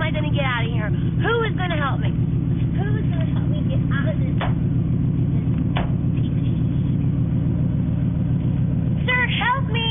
I going to get out of here? Who is going to help me? Who is going to help me get out of this? Sir, help me!